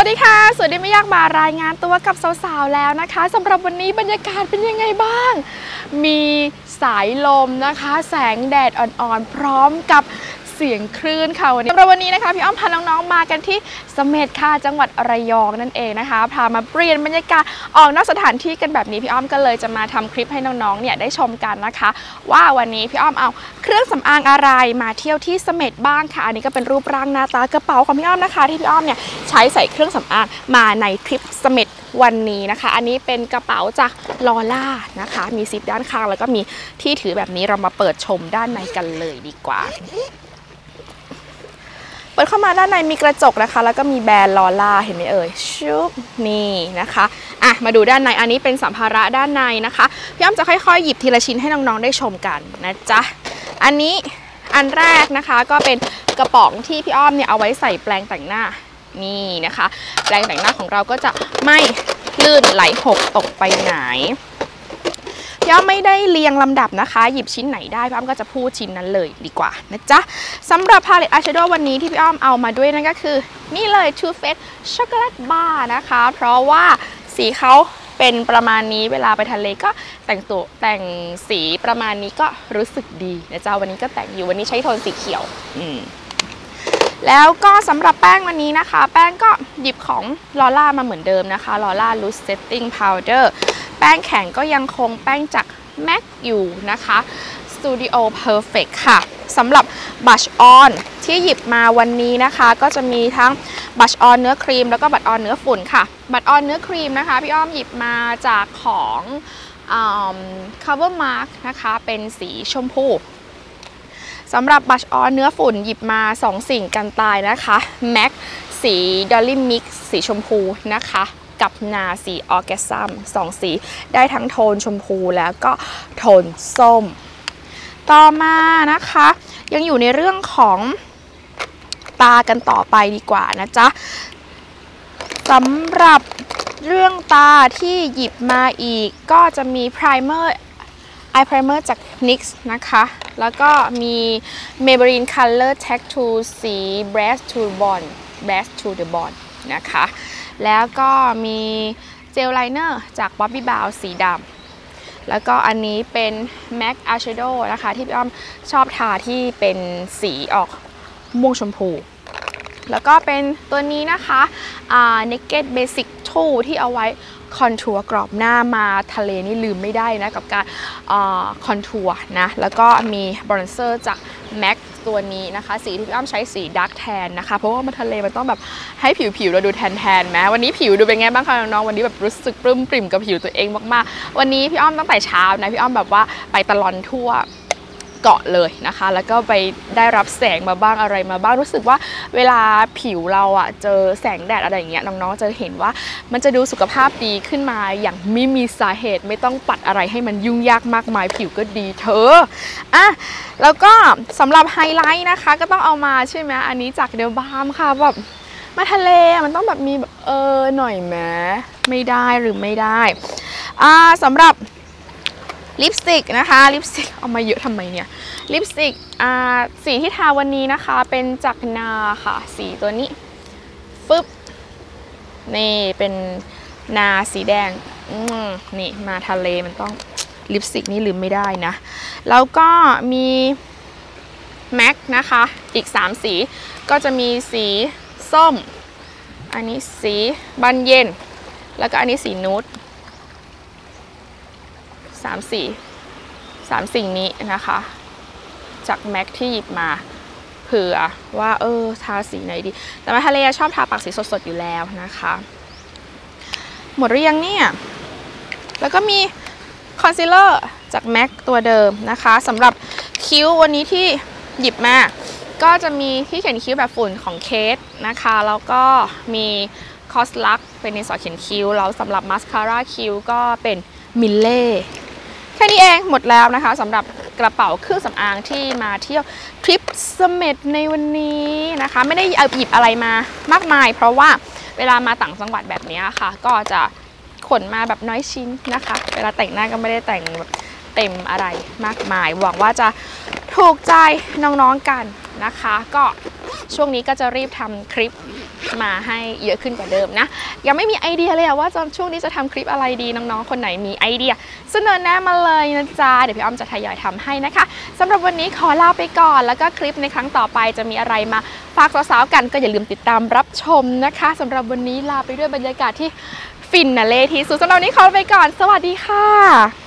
วัสดีค่ะสวัสดีไม่ยากมารายงานตัวกับสาวๆแล้วนะคะสำหรับวันนี้บรรยากาศเป็นยังไงบ้างมีสายลมนะคะแสงแดดอ่อนๆพร้อมกับเสียงคลื่นค่ะสำหรับวันนี้นะคะพี่อ้อมพาน้องๆมากันที่เสม็ดค่ะจังหวัดระยองนั่นเองนะคะพามาเปลี่ยนบรรยากาศออกนอกสถานที่กันแบบนี้พี่อ้อมก็เลยจะมาทำคลิปให้น้องๆเนี่ยได้ชมกันนะคะว่าวันนี้พี่อ้อมเอาเครื่องสำอางอะไรมาเที่ยวที่เสม็ดบ้างค่ะอันนี้ก็เป็นรูปร่างหน้าตากระเป๋าของพี่อ้อมนะคะที่พี่อ้อมเนี่ยใช้ใส่เครื่องสำอางมาในทริปเสม็ดวันนี้นะคะอันนี้เป็นกระเป๋าจากลอล่านะคะมีซิปด้านข้างแล้วก็มีที่ถือแบบนี้เรามาเปิดชมด้านในกันเลยดีกว่าเปิดเข้ามาด้านในมีกระจกนะคะแล้วก็มีแบรนด์ลอล่าเห็นไหมเอ่ยชุบนี่นะคะมาดูด้านในอันนี้เป็นสัมภาระด้านในนะคะพี่อ้อมจะค่อยๆหยิบทีละชิ้นให้น้องๆได้ชมกันนะจ๊ะอันนี้อันแรกนะคะก็เป็นกระป๋องที่พี่อ้อมเนี่ยเอาไว้ใส่แปรงแต่งหน้านี่นะคะแปรงแต่งหน้าของเราก็จะไม่ลื่นไหลหกตกไปไหนพี่อ้อมไม่ได้เรียงลำดับนะคะหยิบชิ้นไหนได้พี่อ้อมก็จะพูดชิ้นนั้นเลยดีกว่านะจ๊ะสำหรับพาเลตอายแชโดว์วันนี้ที่พี่อ้อมเอามาด้วยนั่นก็คือนี่เลย Too Faced Chocolate Bar นะคะเพราะว่าสีเขาเป็นประมาณนี้เวลาไปทะเลก็แต่งสีประมาณนี้ก็รู้สึกดีนะจ๊ะวันนี้ก็แต่งอยู่วันนี้ใช้โทนสีเขียวแล้วก็สำหรับแป้งวันนี้นะคะแป้งก็หยิบของลอล่ามาเหมือนเดิมนะคะลอล่า Loose Setting Powder แป้งแข็งก็ยังคงแป้งจาก MAC อยู่นะคะ Studio Perfect ค่ะสำหรับบัชออนที่หยิบมาวันนี้นะคะก็จะมีทั้งบัชออนเนื้อครีมแล้วก็บัชออนเนื้อฝุ่นค่ะบัชออนเนื้อครีมนะคะพี่อ้อมหยิบมาจากของCover Mark นะคะเป็นสีชมพูสำหรับบัชออนเนื้อฝุ่นหยิบมา2สิ่งกันตายนะคะ MAC สี Dolly Mix สีชมพูนะคะกับนาสีออร์แกซัม2สีได้ทั้งโทนชมพูแล้วก็โทนส้มต่อมานะคะยังอยู่ในเรื่องของตากันต่อไปดีกว่านะจ๊ะสำหรับเรื่องตาที่หยิบมาอีกก็จะมี Primer Eye Primer จาก NYX นะคะแล้วก็มี Maybelline Color Tattoo สี Brass to the Bond นะคะแล้วก็มีเจลไลเนอร์จาก Bobbi Brown สีดำแล้วก็อันนี้เป็น MAC Eyeshadow นะคะที่พี่อ้อมชอบทาที่เป็นสีออกม่วงชมพูแล้วก็เป็นตัวนี้นะคะNaked Basic 2ที่เอาไว้คอนทัวร์กรอบหน้ามาทะเลนี่ลืมไม่ได้นะกับการคอนทัวร์นะแล้วก็มีบรอนเซอร์จาก MAC ตัวนี้นะคะสีที่พี่อ้อมใช้สีดาร์กแทนนะคะเพราะว่ามาทะเลมันต้องแบบให้ผิวเราดูแทนไหมวันนี้ผิวดูเป็นไงบ้างคะน้องๆวันนี้แบบรู้สึกปลื้มปริ่มกับผิวตัวเองมากๆวันนี้พี่อ้อมตั้งแต่เช้านะพี่อ้อมแบบว่าไปตลอดทั่วเกาะเลยนะคะแล้วก็ไปได้รับแสงมาบ้างอะไรมาบ้างรู้สึกว่าเวลาผิวเราเจอแสงแดดอะไรอย่างเงี้ยน้องๆจะเห็นว่ามันจะดูสุขภาพดีขึ้นมาอย่างไม่มีสาเหตุไม่ต้องปัดอะไรให้มันยุ่งยากมากมายผิวก็ดีเธอแล้วก็สำหรับไฮไลท์นะคะก็ต้องเอามาใช่ไหมอันนี้จากเดลบาร์มค่ะแบบมาทะเลมันต้องแบบมีแบบหน่อยแม้ไม่ได้หรือไม่ได้สำหรับลิปสติกนะคะลิปสติกเอามาเยอะทำไมเนี่ยลิปสติกสีที่ทาวันนี้นะคะเป็นจากนาค่ะสีตัวนี้ฟึบนี่เป็นนาสีแดงนี่มาทะเลมันต้องลิปสติกนี่ลืมไม่ได้นะแล้วก็มีแม็กนะคะอีก3สีก็จะมีสีส้มอันนี้สีบานเย็นแล้วก็อันนี้สีนูด3สิ่งนี้นะคะจากแม็กที่หยิบมาเผื่อว่าทาสีไหนดีแต่มาทะเลชอบทาปากสีสดๆอยู่แล้วนะคะหมดหรือยังเนี่ยแล้วก็มีคอนซีลเลอร์จากแม็กตัวเดิมนะคะสำหรับคิ้ววันนี้ที่หยิบมาก็จะมีที่เขียนคิ้วแบบฝุ่นของเคสนะคะแล้วก็มีคอสลักเป็นดินสอเขียนคิ้วแล้วสำหรับมาสคาร่าคิ้วก็เป็นมิลเล่แค่นี้เองหมดแล้วนะคะสำหรับกระเป๋าเครื่องสำอางที่มาเที่ยวทริปเสม็ดในวันนี้นะคะไม่ได้หยิบอะไรมามากมายเพราะว่าเวลามาต่างจังหวัดแบบนี้ค่ะก็จะขนมาแบบน้อยชิ้นนะคะเวลาแต่งหน้าก็ไม่ได้แต่งแบบเต็มอะไรมากมายหวังว่าจะถูกใจน้องๆกันนะคะก็ช่วงนี้ก็จะรีบทำคลิปมาให้เยอะขึ้นกว่าเดิมนะยังไม่มีไอเดียเลยว่าช่วงนี้จะทำคลิปอะไรดีน้องๆคนไหนมีไอเดียเสนอแนะมาเลยนะจ๊ะเดี๋ยวพี่อ้อมจะทยอยทำให้นะคะสำหรับวันนี้ขอลาไปก่อนแล้วก็คลิปในครั้งต่อไปจะมีอะไรมาฝากสาวๆกันก็อย่าลืมติดตามรับชมนะคะสำหรับวันนี้ลาไปด้วยบรรยากาศที่ฟินนะเล่ที่สุดสำหรับวันนี้ขอไปก่อนสวัสดีค่ะ